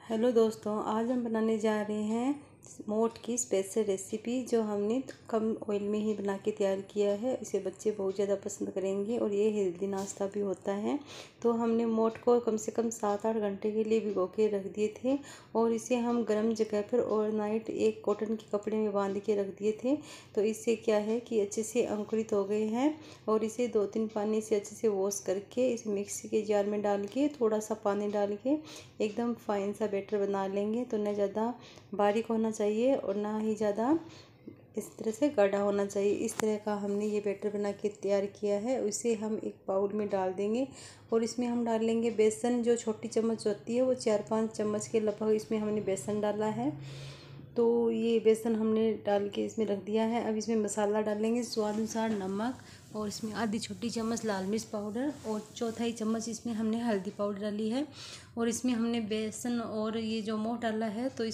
Hello दोस्तों, आज हम बनाने जा रहे हैं मोठ की स्पेशल रेसिपी जो हमने कम ऑयल में ही बना के तैयार किया है। इसे बच्चे बहुत ज़्यादा पसंद करेंगे और ये हेल्दी नाश्ता भी होता है। तो हमने मोठ को कम से कम 7-8 घंटे के लिए भिगो के रख दिए थे और इसे हम गर्म जगह पर ओवरनाइट एक कॉटन के कपड़े में बांध के रख दिए थे। तो इससे क्या है कि अच्छे से अंकुरित हो गए हैं और इसे 2-3 पानी से अच्छे से वॉश करके इसे मिक्सी के जार में डाल के थोड़ा सा पानी डाल के एकदम फाइन सा बैटर बना लेंगे। तो न ज़्यादा बारीक होना चाहिए और ना ही ज़्यादा इस तरह से गाढ़ा होना चाहिए। इस तरह का हमने ये बैटर बना के तैयार किया है। उसे हम एक बाउल में डाल देंगे और इसमें हम डाल लेंगे बेसन। जो छोटी चम्मच होती है वो 4-5 चम्मच के लगभग इसमें हमने बेसन डाला है। तो ये बेसन हमने डाल के इसमें रख दिया है। अब इसमें मसाला डालेंगे, स्वाद अनुसार नमक, और इसमें आधी छोटी चम्मच लाल मिर्च पाउडर और चौथाई चम्मच इसमें हमने हल्दी पाउडर डाली है। और इसमें हमने बेसन और ये जो मोठ डाला है तो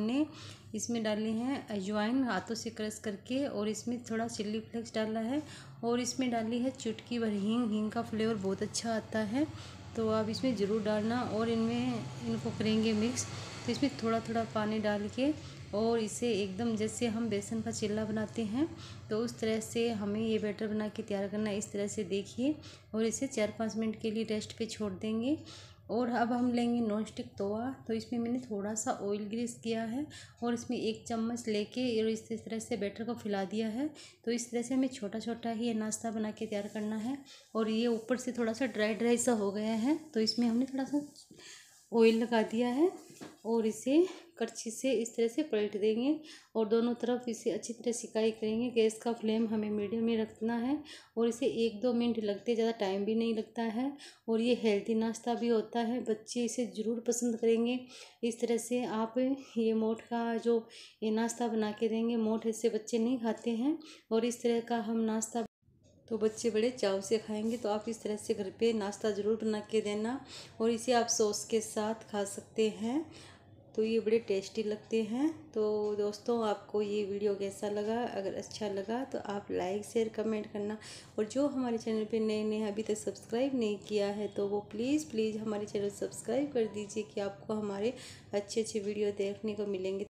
इसमें डाली हैं अजवाइन हाथों से क्रश करके, और इसमें थोड़ा चिल्ली फ्लेक्स डाला है और इसमें डाली है चुटकी भर हींग। हींग का फ्लेवर बहुत अच्छा आता है, तो आप इसमें ज़रूर डालना। और इनको करेंगे मिक्स। तो इसमें थोड़ा थोड़ा पानी डाल के और इसे एकदम जैसे हम बेसन का चिल्ला बनाते हैं तो उस तरह से हमें ये बैटर बना के तैयार करना है। इस तरह से देखिए, और इसे 4-5 मिनट के लिए रेस्ट पे छोड़ देंगे। और अब हम लेंगे नॉन स्टिक तवा। तो इसमें मैंने थोड़ा सा ऑयल ग्रीस किया है और इसमें 1 चम्मच लेके और इस तरह से बैटर को फैला दिया है। तो इस तरह से हमें छोटा छोटा ही ये नाश्ता बना के तैयार करना है। और ये ऊपर से थोड़ा सा ड्राई ड्राई सा हो गया है तो इसमें हमने थोड़ा सा ऑयल लगा दिया है और इसे करछी से इस तरह से पलट देंगे और दोनों तरफ इसे अच्छी तरह सिकाई करेंगे। गैस का फ्लेम हमें मीडियम में रखना है और इसे 1-2 मिनट लगते, ज़्यादा टाइम भी नहीं लगता है। और ये हेल्दी नाश्ता भी होता है, बच्चे इसे ज़रूर पसंद करेंगे। इस तरह से आप ये मोठ का जो ये नाश्ता बना के देंगे, मोठ इससे बच्चे नहीं खाते हैं और इस तरह का हम नाश्ता तो बच्चे बड़े चाव से खाएंगे। तो आप इस तरह से घर पे नाश्ता ज़रूर बना के देना और इसे आप सॉस के साथ खा सकते हैं। तो ये बड़े टेस्टी लगते हैं। तो दोस्तों, आपको ये वीडियो कैसा लगा? अगर अच्छा लगा तो आप लाइक शेयर कमेंट करना। और जो हमारे चैनल पे नए नए अभी तक सब्सक्राइब नहीं किया है तो वो प्लीज़ हमारे चैनल सब्सक्राइब कर दीजिए कि आपको हमारे अच्छे अच्छे वीडियो देखने को मिलेंगे।